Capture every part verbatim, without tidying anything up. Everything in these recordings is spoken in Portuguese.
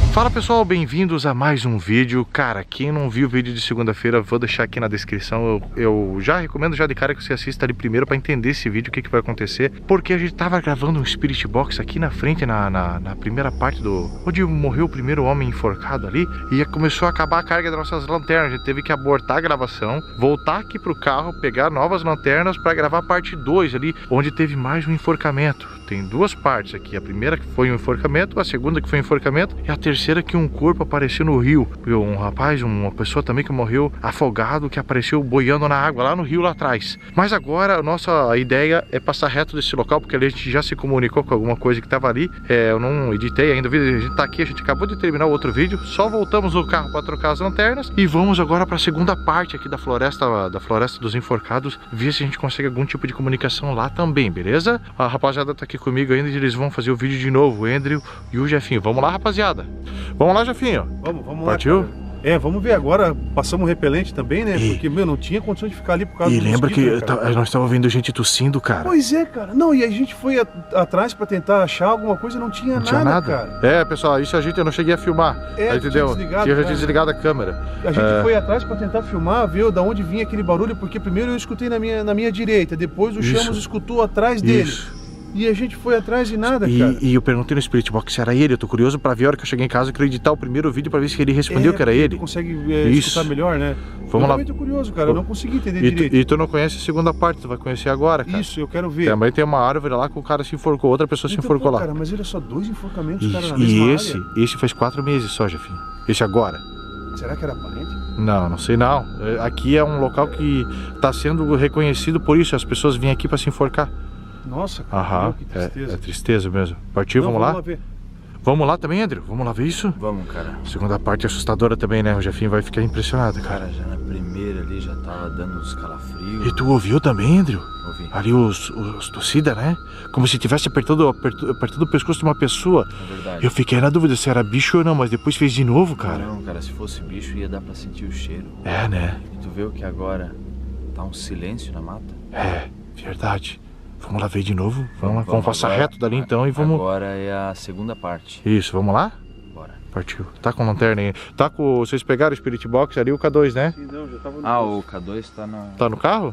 Fala pessoal, bem-vindos a mais um vídeo. Cara, quem não viu o vídeo de segunda-feira, vou deixar aqui na descrição. Eu, eu já recomendo já de cara que você assista ali primeiro para entender esse vídeo, o que, que vai acontecer. Porque a gente tava gravando um Spirit Box aqui na frente, na, na, na primeira parte do... onde morreu o primeiro homem enforcado ali. E começou a acabar a carga das nossas lanternas. A gente teve que abortar a gravação, voltar aqui pro carro, pegar novas lanternas para gravar a parte dois ali, onde teve mais um enforcamento. Tem duas partes aqui, a primeira que foi um enforcamento, a segunda que foi um enforcamento e a terceira que um corpo apareceu no rio. Um rapaz, uma pessoa também que morreu afogado, que apareceu boiando na água lá no rio lá atrás. Mas agora a nossa ideia é passar reto desse local, porque ali a gente já se comunicou com alguma coisa que estava ali. É, eu não editei ainda o vídeo, a gente tá aqui, a gente acabou de terminar o outro vídeo, só voltamos o carro para trocar as lanternas e vamos agora para a segunda parte aqui da floresta, da floresta dos enforcados, ver se a gente consegue algum tipo de comunicação lá também, beleza? A rapaziada tá aqui comigo ainda e eles vão fazer o vídeo de novo, o Andrew e o Jefinho. Vamos lá, rapaziada. Vamos lá, Jefinho. Vamos, vamos lá. Partiu? Cara. É, vamos ver agora. Passamos um repelente também, né? E... porque, meu, não tinha condição de ficar ali por causa e do lembra mosquito, que né, nós estávamos vendo gente tossindo, cara. Pois é, cara. Não, e a gente foi a, atrás pra tentar achar alguma coisa, não tinha não nada, tinha nada, cara. É, pessoal, isso a gente eu não cheguei a filmar. É, aí, entendeu? tinha desligado, tinha cara. desligado a câmera. A gente é... foi atrás pra tentar filmar, ver da onde vinha aquele barulho, porque primeiro eu escutei na minha, na minha direita, depois o Chamos escutou atrás dele. Isso. E a gente foi atrás de nada, e, cara. E eu perguntei no Spirit Box se era ele. Eu tô curioso pra ver a hora que eu cheguei em casa. Eu queria editar o primeiro vídeo pra ver se ele respondeu é, que era ele. Consegue é, escutar melhor, né? Vamos eu lá. Eu tô curioso, cara. Eu não consegui entender e direito. Tu, e tu não conhece a segunda parte, tu vai conhecer agora, cara. Isso, eu quero ver. Também tem uma árvore lá que o cara se enforcou, outra pessoa então, se enforcou pô, lá. Cara, mas olha só, dois enforcamentos, Isso. cara, na E mesma esse, área. esse faz quatro meses só, Jefinho. Esse agora. Será que era parente? Não, não sei não. Aqui é um local que tá sendo reconhecido por isso. As pessoas vêm aqui pra se enforcar. Nossa, cara, Aham, meu, que tristeza. É, é tristeza mesmo. Partiu, Não, vamos, vamos lá? lá ver. Vamos lá também, Andrew? Vamos lá ver isso? Vamos, cara. Segunda parte assustadora também, né? O Jefinho vai ficar impressionado, cara. Cara, já na primeira ali já tava dando uns calafrios. E tu ouviu também, Andrew? Ouvi. Ali os, os torcida, né? Como se tivesse apertando, apertando, apertando o pescoço de uma pessoa. É verdade. Eu fiquei na dúvida se era bicho ou não, mas depois fez de novo, cara. Não, cara, se fosse bicho ia dar pra sentir o cheiro. É, né? E tu viu que agora tá um silêncio na mata? É, verdade. Vamos lá ver de novo? Vamos, Vamos, lá, vamos passar agora, reto dali então e vamos... Agora é a segunda parte. Isso, vamos lá? Bora. Partiu. Tá com lanterna aí. Tá com... Vocês pegaram o Spirit Box ali, o K dois, né? Sim, não, já tava no Ah, o K dois tá na... Tá no carro?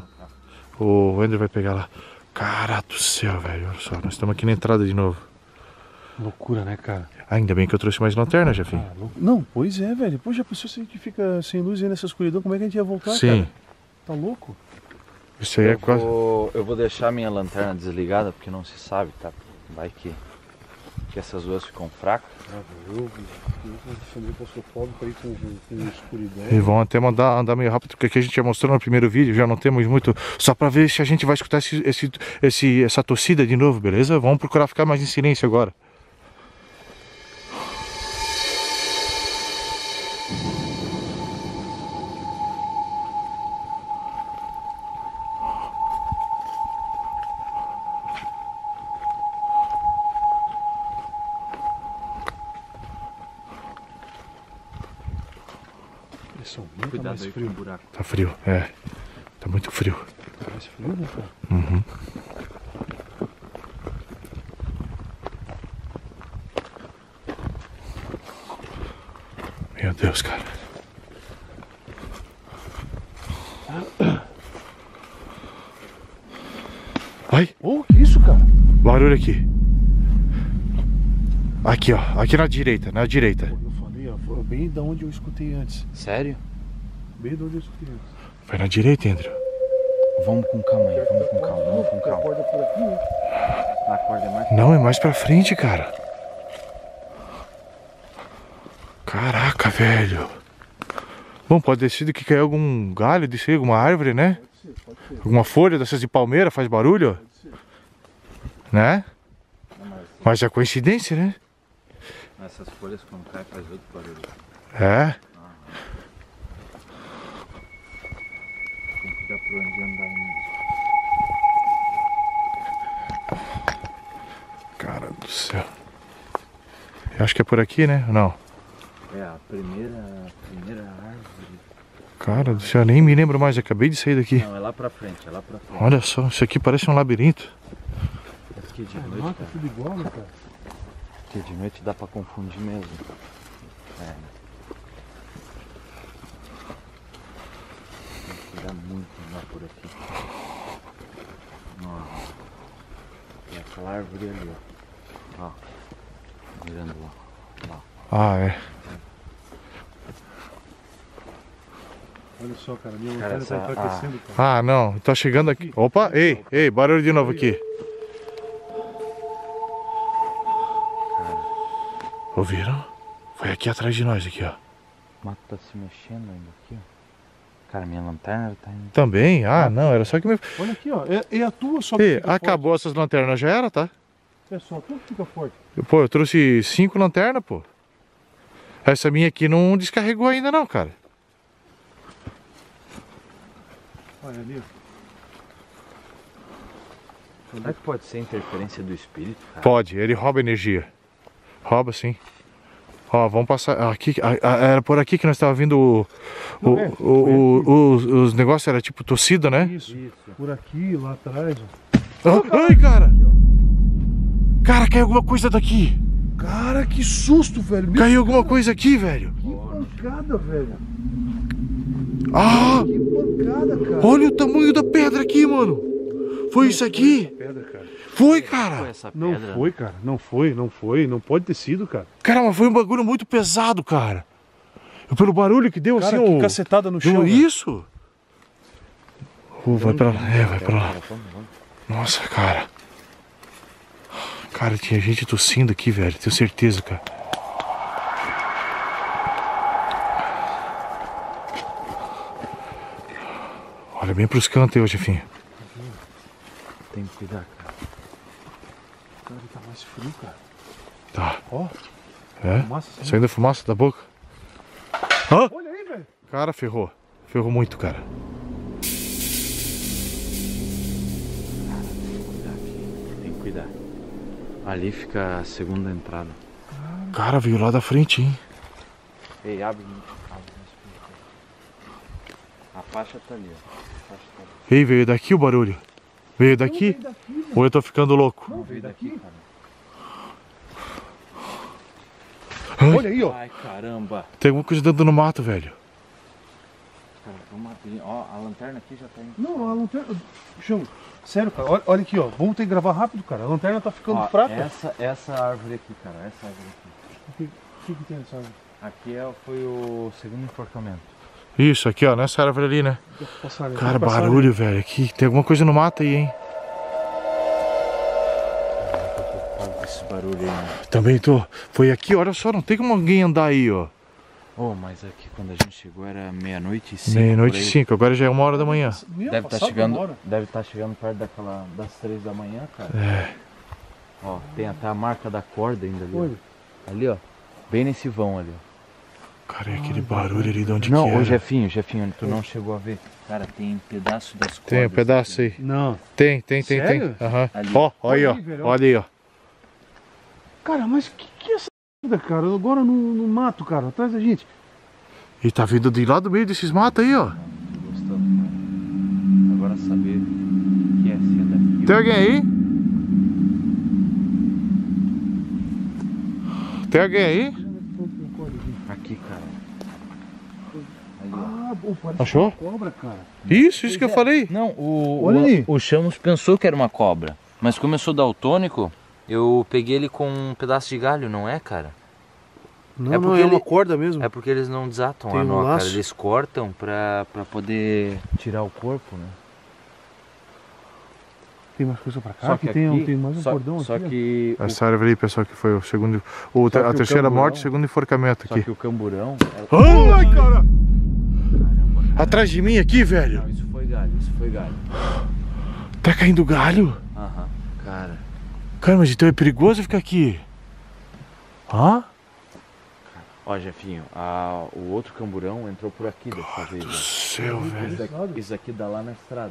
O Andrew vai pegar lá. Cara do céu, velho. Olha só, nós estamos aqui na entrada de novo. Loucura, né, cara? Ainda bem que eu trouxe mais lanterna, Jefinho. Ah, não, pois é, velho. Pô, já pensou se a gente fica sem luz aí nessa escuridão? Como é que a gente ia voltar, Sim. cara? Tá louco? Isso aí é eu, quase... vou, eu vou deixar minha lanterna desligada porque não se sabe, tá? Vai que, que essas duas ficam fracas. Ah, eu, eu também sou pobre pra ir com, com, com escuridão. E vão até mandar andar meio rápido, porque aqui a gente já mostrou no primeiro vídeo, já não temos muito, só pra ver se a gente vai escutar esse, esse, esse, essa tossida de novo, beleza? Vamos procurar ficar mais em silêncio agora. Cuidado aí com o buraco. Tá frio, é. Tá muito frio. Tá mais frio, né, cara? Uhum. Meu Deus, cara. Ai, Ô, que isso, cara? barulho aqui. Aqui, ó. Aqui na direita, na direita. Pô, eu falei, ó, foi bem da onde eu escutei antes. Sério? Bem da onde eu escutei antes. Vai na direita, Andrew. Vamos com calma aí, vamos com calma, vamos com A calma. corda por aqui, né? A corda é mais... Não, é mais pra frente, cara. Caraca, velho. Bom, pode ter sido que caiu algum galho, desceu alguma árvore, né? Pode ser, pode ser. Alguma folha dessas de palmeira faz barulho, Pode ser. né? Mas é coincidência, né? Essas folhas quando caem faz outro barulho. É. Tem que dar por onde andar mesmo. Cara do céu. Eu acho que é por aqui, né? Não. É a primeira, a primeira árvore. Cara do céu, nem me lembro mais. Acabei de sair daqui. Não, é lá pra frente, é lá pra frente. Olha só, isso aqui parece um labirinto. Aqui de Ah, noite, tá cara. tudo igual, né, cara? Aqui de noite dá pra confundir mesmo. É. Tem que cuidar muito andar por aqui. Nossa. E aquela árvore ali, ó. Ó. Mirando lá. Lá. Ah, é. Olha só, cara, minha Cara, lanterna tá essa- enfraquecendo, cara. Ah, não. Tá chegando aqui. Opa, ei, ei, barulho de novo aqui. Ouviram? Foi aqui atrás de nós, aqui, ó. O mato tá se mexendo ainda aqui, ó. Cara, minha lanterna tá indo. Também? Ah, não, era só que me... Olha aqui, ó. É, é a tua só que Ei, fica acabou essas lanternas, já era, tá? forte. É só a tua que fica forte. Pô, eu trouxe cinco lanternas, pô. Essa minha aqui não descarregou ainda não, cara. Olha ali, ó. Será que pode ser interferência do espírito, cara? Pode, ele rouba energia. Rouba sim. Ó, vamos passar. Aqui, a- a- era por aqui que nós estávamos vindo o, o, Não, é, o- o- os, os negócios, era tipo torcida, né? Isso. Isso. Por aqui, lá atrás, ó. Ah, ai, cara! Cara, caiu alguma coisa daqui! Cara, que susto, velho. Meu, Caiu alguma coisa aqui, velho! que pancada, velho. Ah! Que pancada, cara. Olha o tamanho da pedra aqui, mano! Foi isso aqui? Pedra, cara. Foi, Foi cara! essa Não pedra? foi, cara. Não foi, não foi. Não pode ter sido, cara. Cara, mas foi um bagulho muito pesado, cara! Pelo barulho que deu, Cara, assim, que o... cacetada no chão. Deu velho. isso? Oh, vai pra lá, é, vai pra lá. Cara, vamos, vamos. Nossa, cara. Cara, tinha gente tossindo aqui, velho. Tenho certeza, cara. Olha bem pros cantos aí, ô chefinho. Tem que cuidar, cara. Cara, tá mais frio, cara. Tá. Ó, É? fumaça saindo. Saindo fumaça da boca. Hã? Olha aí, velho. Cara, ferrou. Ferrou muito, cara. Cuidar aqui. Tem que cuidar. Ali fica a segunda entrada. Cara, veio lá da frente, hein? Ei, abre. abre a faixa tá ali, ó. A faixa tá ali. Ei, veio daqui o barulho. Veio daqui? Não, daqui, velho. Ou eu tô ficando louco? Não veio daqui, cara. Ai, Olha aí, ó. Ai, caramba. tem alguma coisa dentro no mato, velho. Cara, vamos abrir. Ó, a lanterna aqui já tá indo. Não, a lanterna... Chama. Sério, cara. Olha, olha aqui, ó. Vamos ter que gravar rápido, cara. A lanterna tá ficando Ó, fraca. Essa, essa árvore aqui, cara. Essa árvore aqui. O que, o que que tem nessa árvore? Aqui é, foi o segundo enforcamento. Isso, aqui, ó. Nessa árvore ali, né? Deixa eu passar ali. Cara, Deixa eu passar barulho, velho. Aqui tem alguma coisa no mato aí, hein? Tô preocupado com esse barulho aí, né? Também tô. Foi aqui, olha só, não tem como alguém andar aí, ó. Oh, mas aqui quando a gente chegou era meia-noite e cinco. Meia-noite por e aí. cinco, agora já é uma hora da manhã. ali. Meu, Deve estar passava chegando, uma hora. deve estar chegando perto daquela das três da manhã, cara. É. Ó, tem até a marca da corda ainda ali. ó. Olha. Ali, ó. Bem nesse vão ali, ó. Cara, é aquele barulho ali de onde Não, que ô era? Jefinho, Jefinho, tu não chegou a ver. Cara, tem pedaço das cordas. Tem um pedaço aqui. aí. Não. Tem, tem, tem, Sério? tem. Aham. Ali. Ó, olha aí, ó. Olha aí, velho, ó. Olha aí, ó. Cara, mas que que é essa merda, cara? Agora no, no mato, cara. Atrás da gente. E tá vindo de lá do meio desses matos aí, ó. Não, tô gostando, cara. Agora saber que é se é daqui. Tem alguém aí? Tem alguém aí? Aqui, cara. Ali, ó. Ah, pô, parece Achou? uma cobra, cara. Isso, isso que eu falei. Não, o, Olha o, ali. o Chamos pensou que era uma cobra. Mas como eu sou daltônico, eu peguei ele com um pedaço de galho, não é, cara? Não, É não, porque é uma ele- corda mesmo. É porque eles não desatam Tem a um nó, cara. laço. Eles cortam pra, pra poder tirar o corpo, né? Tem mais coisa pra cá? Aqui tem, um- tem mais um só, cordão só aqui. ó. que o, Essa árvore aí, pessoal, que foi o segundo. O, Só a que o terceira camburão- morte, o segundo enforcamento só aqui. que o camburão... era- Ai, cara! Caramba, cara. Atrás de mim aqui, velho. Não, isso foi galho, isso foi galho. Tá caindo galho? Aham, cara. Cara, mas então é perigoso ficar aqui. Hã? Ó, Jefinho, a, o outro camburão entrou por aqui dessa vez. Do ó. céu, velho. Isso aqui, isso aqui dá lá na estrada.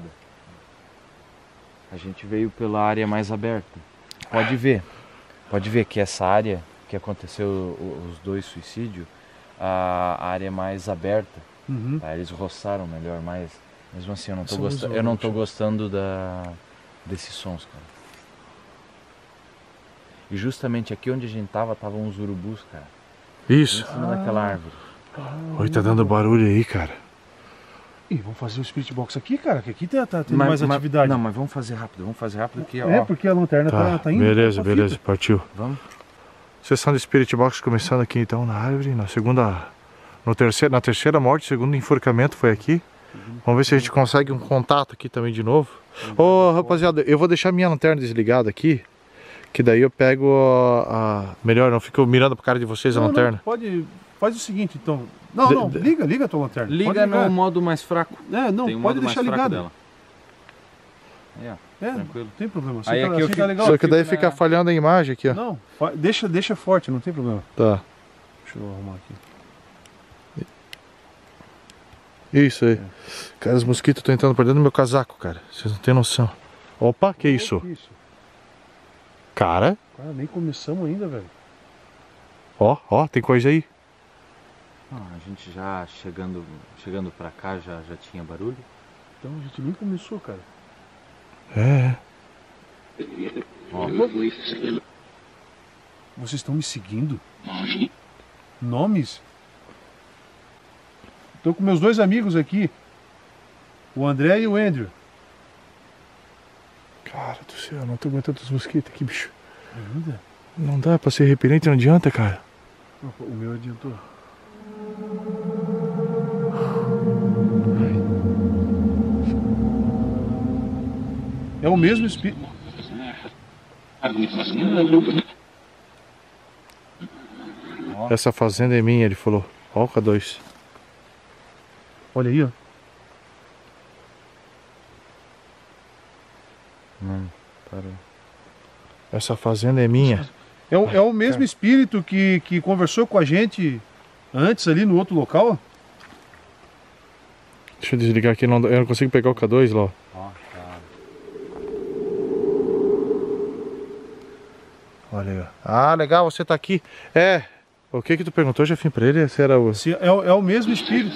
A gente veio pela área mais aberta. Pode ver. Pode ver que essa área que aconteceu o- os dois suicídios, a a área mais aberta. Uhum. Tá? Eles roçaram melhor, mas mesmo assim eu não tô, São gosta os eu não tô órgãos. gostando da... desses sons, cara. E justamente aqui onde a gente tava, estavam os urubus, cara. Isso. Em cima daquela árvore. Oi, tá dando barulho aí, cara. Ih, vamos fazer o Spirit Box aqui, cara, que aqui tá, tá tendo Mas- mais mas- atividade. Não, mas vamos fazer rápido, vamos fazer rápido aqui, ó. É, porque a lanterna tá, Tá, tá indo. beleza, tá beleza, fita. partiu. Vamos? Sessão de Spirit Box começando aqui então na árvore, na segunda, no terceiro, na terceira morte, segundo enforcamento foi aqui. Vamos ver se a gente consegue um contato aqui também de novo. Ô, rapaziada, eu vou deixar minha lanterna desligada aqui, que daí eu pego a... a- melhor, não fico mirando pra cara de vocês a Não, lanterna. não, pode, faz o seguinte, então. Não, De- não, de- liga, liga a tua lanterna. Liga pode ligar. no modo mais fraco. É, não, Tem um pode modo mais deixar fraco ligado. dela. Aí, ó, É, tranquilo. não tem problema. Assim, Aí tá, aqui eu assim fico- tá legal. Só que daí fico fica na- falhando a imagem aqui, ó. Não, fa- deixa, deixa forte, não tem problema. Tá. Deixa eu arrumar aqui. Isso aí. Cara, os mosquitos estão entrando por dentro do meu casaco, cara. Vocês não têm noção. Opa, que isso? Que isso? Cara, Cara, nem começamos ainda, velho. ó, ó, tem coisa aí. Ah, a gente já chegando, chegando pra cá já, já tinha barulho. Então a gente nem começou, cara. É. Ó, Vocês estão me seguindo? Nomes? Tô com meus dois amigos aqui. O André e o Andrew. Cara do céu, não tô aguentando os mosquitos aqui, bicho. Ainda? Não dá pra ser repelente, não adianta, cara. O meu adiantou. É o mesmo espírito. Essa fazenda é minha, ele falou. Ó o K dois. Olha aí, ó. Não, parou. Essa fazenda é minha. É o, é o mesmo espírito que, que conversou com a gente antes ali no outro local. Deixa eu desligar aqui, não, eu não consigo pegar o K dois lá. Ó. Ó, tá. Olha aí, ó. Ah, legal, você tá aqui. É. O que que tu perguntou, Jefim, pra ele? Se era o... Se é, o- é o mesmo espírito.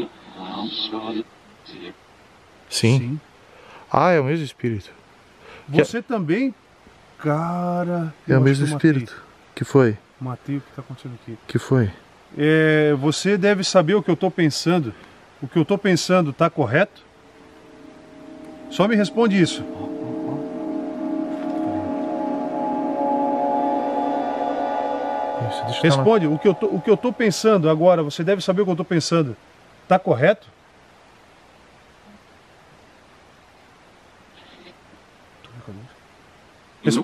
Sim. Ah, é o mesmo espírito. Você também, cara. É eu o acho mesmo que eu matei. espírito. Que foi? Matei o que está acontecendo aqui. Que foi? É, você deve saber o que eu estou pensando. O que eu estou pensando está correto? Só me responde isso. Isso, deixa eu dar uma- Responde. O que eu tô, o que eu tô pensando agora, você deve saber o que eu estou pensando. Está correto? Res-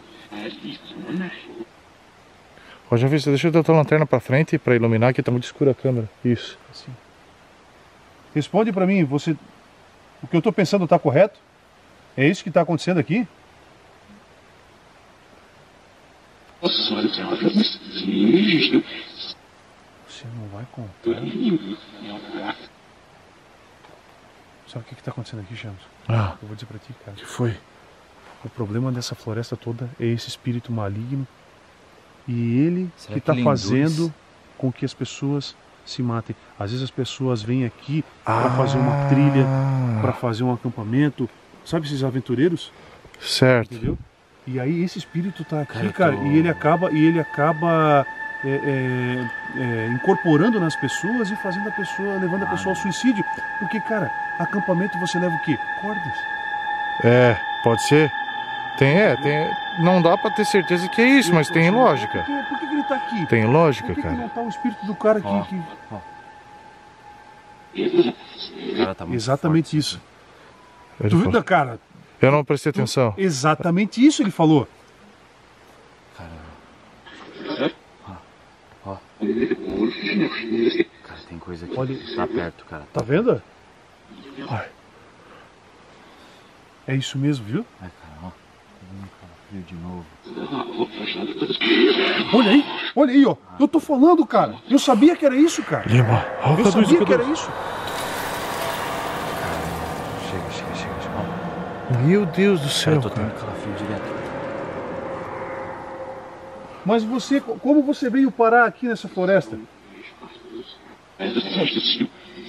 Ó, Jefim, você deixa eu dar a tua lanterna pra frente pra iluminar, que tá muito escura a câmera. Isso. Assim. Responde para mim, você, o que eu estou pensando está correto? É isso que está acontecendo aqui? Você não vai contar? Sabe o que está acontecendo aqui, Chamos? Ah, Eu vou dizer para ti, cara. que foi? O problema dessa floresta toda é esse espírito maligno e ele Será que que está ele induz? fazendo com que as pessoas se matem. Às vezes as pessoas vêm aqui para Ah. fazer uma trilha, para fazer um acampamento. Sabe esses aventureiros? Certo. Entendeu? E aí esse espírito tá aqui, Cara, eu cara, tô- e ele acaba, e ele acaba é, é, é, incorporando nas pessoas e fazendo a pessoa, levando a pessoa ao suicídio. Porque, cara, acampamento você leva o quê? Cordas. É, pode ser. Tem, é, tem. Não dá pra ter certeza que é isso, mas tem Por lógica. que, por que que ele tá aqui? Tem Por lógica, que, que cara. não tá o espírito do cara que. Ó, que- ó. O cara tá muito Exatamente forte. isso. Ele Tu falou. viu, cara? Eu não prestei atenção. Exatamente isso ele falou. Cara, tem coisa aqui. Olha- Tá perto, cara. Tá vendo? Ai. É isso mesmo, viu? Ai, cara, ó. Tô vendo calafrio de novo. Olha aí, olha aí, ó. Eu tô falando, cara. Eu sabia que era isso, cara. Lima, ó, Eu K dois, sabia K que era dois. isso. Chega, chega, chega. chega. Ó, Meu Deus do cara, céu, eu tô cara. tendo calafrio direto. Mas você, como você veio parar aqui nessa floresta? Aqui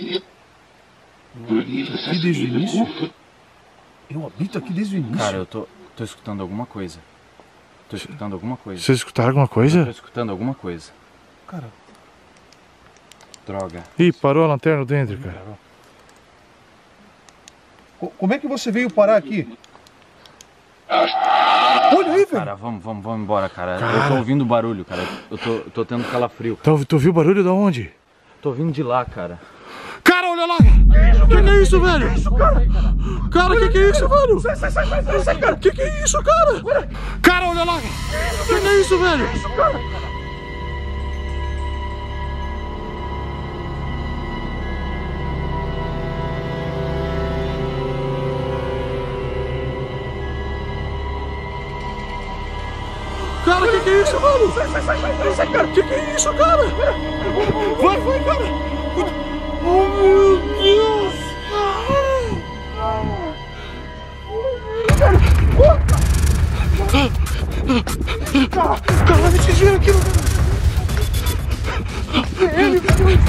desde o início? Eu habito aqui desde o início. Cara, eu tô, tô escutando alguma coisa. Tô escutando alguma coisa. Vocês escutaram alguma Tô coisa? escutando alguma coisa. Cara, Droga. Ih, parou a lanterna dentro, cara. Como é que você veio parar aqui? Olha aí, velho. Cara, vamos, vamos, vamos embora, cara. Cara. Eu tô ouvindo barulho, cara. Eu tô, eu tô tendo calafrio. Cara. Tu, tu viu o barulho de onde? Tô vindo de lá, cara. Cara, olha lá! O que, que é isso, velho? Cara, o que, que é isso, velho? Sai, sai, sai, sai, sai, cara. O que, que é isso, cara? Cara, olha lá! O que, que é isso, velho? Cara, o que, que é isso, velho? Sai, sai, sai, sai, sai, cara. O que, que é isso, cara? Vai, vai, cara! Oh, meu Deus! Cara, vocês viram aquilo? Ele,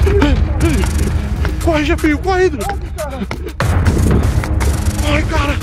Corre, Jefinho, corre! Ai, cara!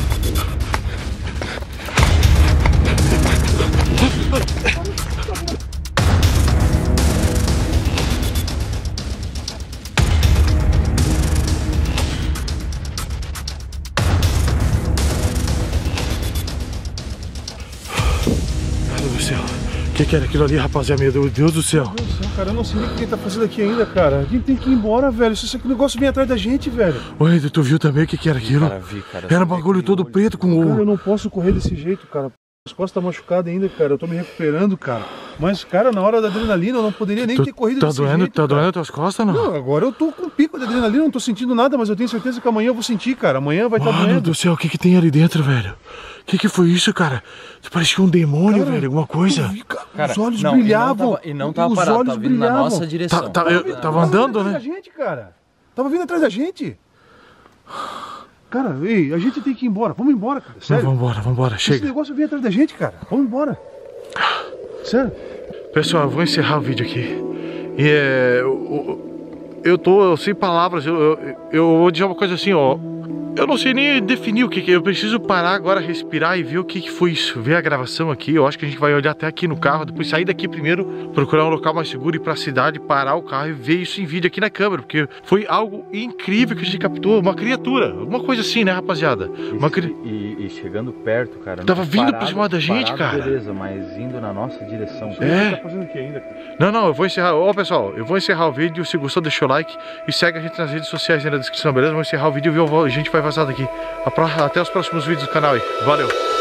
Meu Deus do céu, o que, que era aquilo ali, rapaziada? Meu Deus do céu. Meu Deus do céu, cara, eu não sei nem o que ele tá fazendo aqui ainda, cara. A gente tem que ir embora, velho. Se esse negócio vem atrás da gente, velho. Oi, tu viu também o que, que era aquilo? Cara, vi, cara. Era um bagulho todo preto com Cara, eu o... não posso correr desse jeito, cara. As costas estão machucadas ainda, cara. Eu tô me recuperando, cara. Mas, cara, na hora da adrenalina eu não poderia nem Tu- ter corrido Tá desse doendo, jeito, tá cara. doendo as tuas costas, não? Não, agora eu tô com um pico de adrenalina, não tô sentindo nada, mas eu tenho certeza que amanhã eu vou sentir, cara. Amanhã vai estar Mano doendo. do céu, o que que tem ali dentro, velho? O que que foi isso, cara? Parecia um demônio, Cara, velho, alguma coisa. Eu vi, cara, Cara, os olhos não, brilhavam. E não tava, e não tava os parado, olhos tava vindo na brilhavam. nossa direção. Tá- tá- eu- vindo- tava andando, vindo né? atrás da gente, cara. Tava vindo atrás da gente. Cara, ei, a gente tem que ir embora. Vamos embora, cara. Sério. Vambora, vambora, Esse chega. negócio veio atrás da gente, cara. Vamos embora. Sério. Pessoal, eu vou encerrar o vídeo aqui. E é... Eu, eu tô sem palavras, eu, eu, eu vou dizer uma coisa assim, ó. Eu não sei nem definir o que que é. Eu preciso parar agora, respirar e ver o que que foi isso. Ver a gravação aqui. Eu acho que a gente vai olhar até aqui no carro. Depois sair daqui primeiro, procurar um local mais seguro, ir pra cidade, parar o carro e ver isso em vídeo aqui na câmera. Porque foi algo incrível que a gente captou. Uma criatura. Alguma coisa assim, né, rapaziada? Uma cri... E, e chegando perto, cara. Tava não- vindo parado, pra cima da gente, parado, cara. Beleza, mas indo na nossa direção. É. Tá fazendo aqui ainda, cara? Não, não, eu vou encerrar. Ó, pessoal, eu vou encerrar o vídeo. Se gostou, deixa o like e segue a gente nas redes sociais aí na descrição, beleza? Vamos encerrar o vídeo e a gente vai vazar daqui. Até os próximos vídeos do canal aí. Valeu!